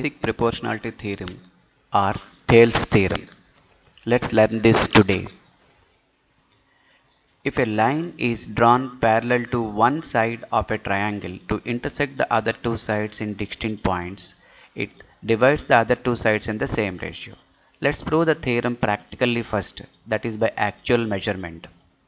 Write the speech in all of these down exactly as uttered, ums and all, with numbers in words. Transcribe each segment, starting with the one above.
basic proportionality theorem or Thales theorem. Let's learn this today. If a line is drawn parallel to one side of a triangle to intersect the other two sides in distinct points, it divides the other two sides in the same ratio. Let's prove the theorem practically first, that is by actual measurement.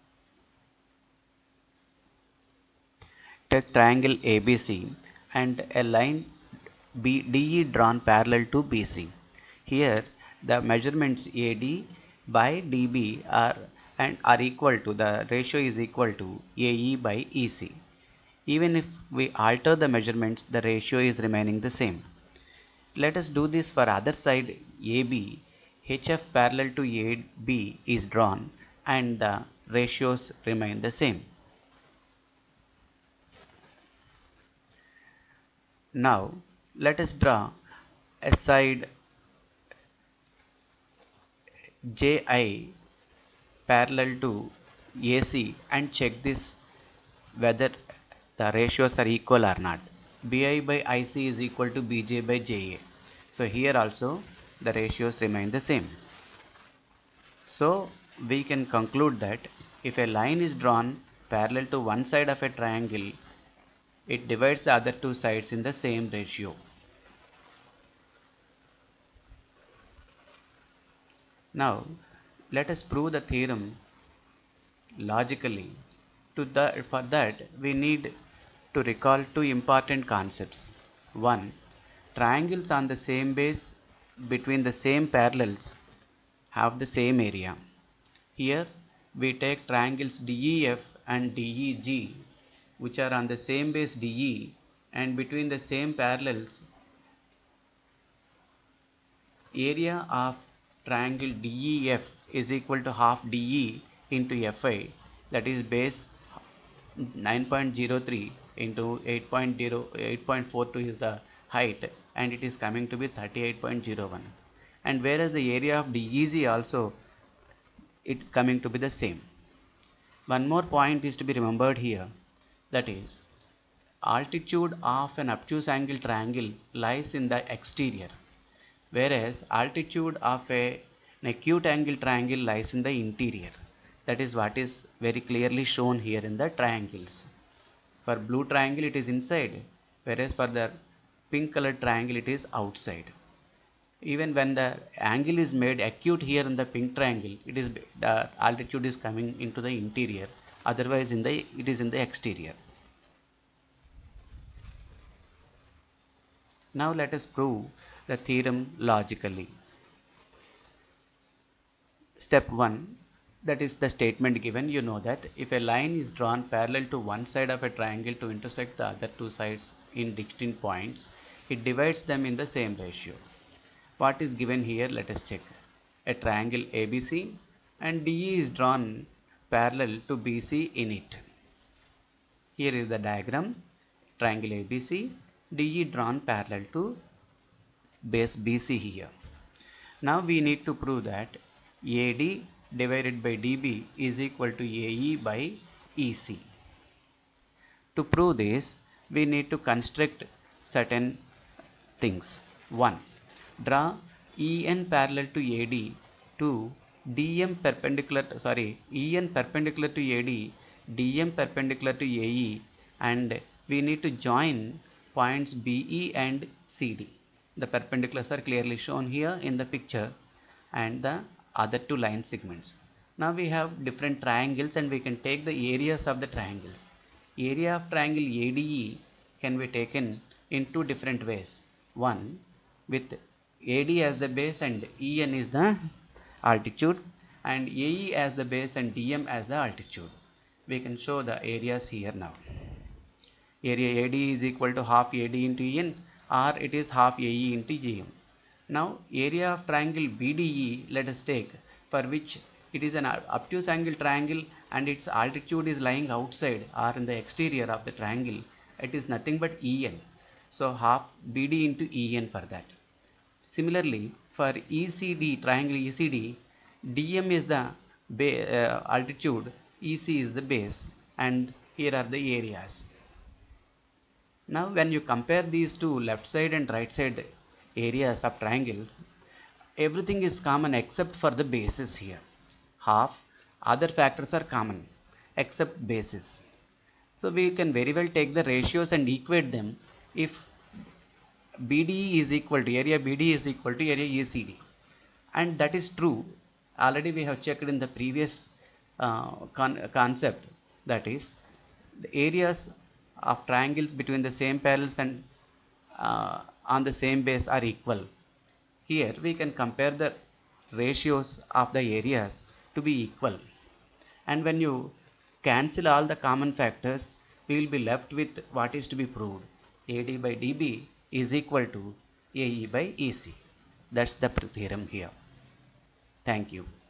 Take triangle A B C and a line B D E drawn parallel to B C. Here the measurements A D by D B are and are equal to, the ratio is equal to A E by E C. Even if we alter the measurements, the ratio is remaining the same. Let us do this for other side A B. H F parallel to A B is drawn and the ratios remain the same. Now let us draw a side J I parallel to A C and check this whether the ratios are equal or not. B I by I C is equal to B J by J A. So here also the ratios remain the same. So we can conclude that if a line is drawn parallel to one side of a triangle, it divides the other two sides in the same ratio. Now let us prove the theorem logically. To the, for that we need to recall two important concepts. One, triangles on the same base between the same parallels have the same area. Here we take triangles D E F and D E G, which are on the same base D E and between the same parallels. Area of triangle D E F is equal to half D E into F I, that is base nine point zero three into eight point four two is the height, and it is coming to be thirty-eight point zero one. And whereas the area of D E G also, it's coming to be the same. One more point is to be remembered here, that is altitude of an obtuse angle triangle lies in the exterior, whereas altitude of a, an acute angle triangle lies in the interior. That is what is very clearly shown here in the triangles. For blue triangle it is inside, whereas for the pink colored triangle it is outside. Even when the angle is made acute here in the pink triangle, it is the altitude is coming into the interior, otherwise in the it is in the exterior. Now let us prove the theorem logically. Step one, that is the statement given. You know that if a line is drawn parallel to one side of a triangle to intersect the other two sides in distinct points, it divides them in the same ratio. What is given here? Let us check. A triangle A B C and D E is drawn parallel to B C in it. Here is the diagram. Triangle A B C, D E drawn parallel to base B C here. Now we need to prove that A D divided by D B is equal to A E by E C. To prove this, we need to construct certain things. One, draw E N parallel to A D to D M perpendicular, sorry, E N perpendicular to A D, D M perpendicular to A E, and we need to join points B E and C D. The perpendiculars are clearly shown here in the picture and the other two line segments. Now we have different triangles and we can take the areas of the triangles. Area of triangle A D E can be taken in two different ways. One, with A D as the base and E N is the altitude, and A E as the base and D M as the altitude. We can show the areas here now. Area A D is equal to half A D into E N, or it is half A E into G M. Now area of triangle B D E, let us take, for which it is an obtuse angle triangle and its altitude is lying outside or in the exterior of the triangle. It is nothing but E N. So half B D into E N for that. Similarly, for E C D, triangle E C D, D M is the uh, altitude, E C is the base, and here are the areas. Now when you compare these two, left side and right side areas of triangles, everything is common except for the bases here. Half, other factors are common except bases. So we can very well take the ratios and equate them if B D E is equal to area B D is equal to area A C D, and that is true. Already we have checked in the previous uh, con concept, that is the areas of triangles between the same parallels and uh, on the same base are equal. Here we can compare the ratios of the areas to be equal, and when you cancel all the common factors, we will be left with what is to be proved: A D by D B is equal to A E by E C. That's the theorem here. Thank you.